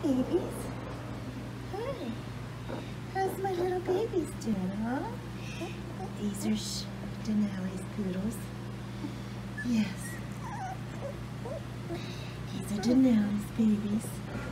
babies. Hi. How's my little babies doing, huh? These are Denali's poodles. Yes. These are Denali's babies.